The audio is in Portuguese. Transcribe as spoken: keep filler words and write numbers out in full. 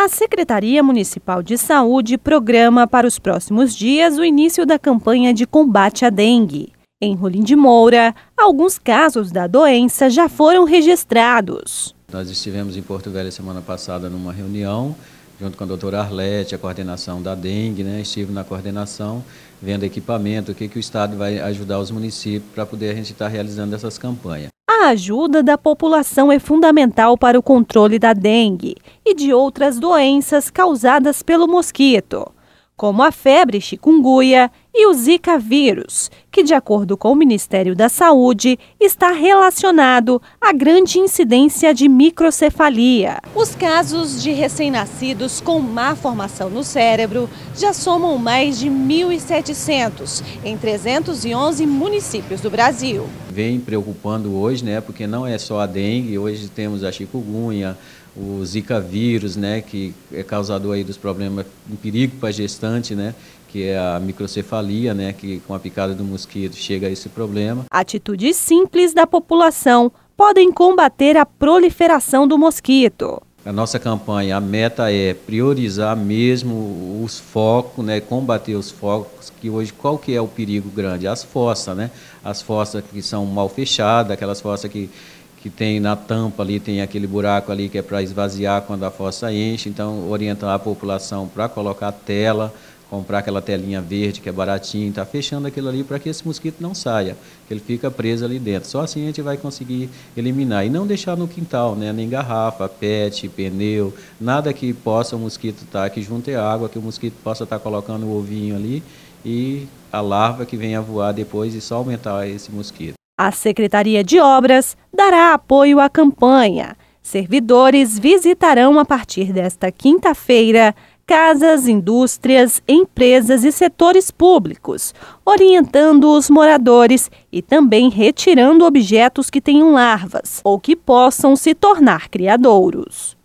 Secretaria Municipal de Saúde programa para os próximos dias o início da campanha de combate à dengue. Em Rolim de Moura, alguns casos da doença já foram registrados. Nós estivemos em Porto Velho semana passada numa reunião, junto com a doutora Arlete, a coordenação da dengue, né? Estive na coordenação, vendo equipamento, o que, que o Estado vai ajudar os municípios para poder a gente estar realizando essas campanhas. A ajuda da população é fundamental para o controle da dengue e de outras doenças causadas pelo mosquito, como a febre chikungunya e o Zika vírus, que, de acordo com o Ministério da Saúde, está relacionado à grande incidência de microcefalia. Os casos de recém-nascidos com má formação no cérebro já somam mais de mil e setecentos em trezentos e onze municípios do Brasil. Vem preocupando hoje, né, porque não é só a dengue, hoje temos a chikungunya, o Zika vírus, né, que é causador aí dos problemas em perigo para a gestante, né, que é a microcefalia, né, que com a picada do mosquito chega a esse problema. Atitudes simples da população podem combater a proliferação do mosquito. A nossa campanha, a meta é priorizar mesmo os focos, né, combater os focos, que hoje qual que é o perigo grande? As fossas, né, as fossas que são mal fechadas, aquelas fossas que que tem na tampa ali, tem aquele buraco ali que é para esvaziar quando a fossa enche, então orientar a população para colocar tela, comprar aquela telinha verde que é baratinho, tá fechando aquilo ali para que esse mosquito não saia, que ele fica preso ali dentro. Só assim a gente vai conseguir eliminar e não deixar no quintal, né, nem garrafa, pet, pneu, nada que possa o mosquito estar, tá, que junte água, que o mosquito possa estar tá colocando o ovinho ali e a larva que venha voar depois e só aumentar esse mosquito. A Secretaria de Obras dará apoio à campanha. Servidores visitarão a partir desta quinta-feira casas, indústrias, empresas e setores públicos, orientando os moradores e também retirando objetos que tenham larvas ou que possam se tornar criadouros.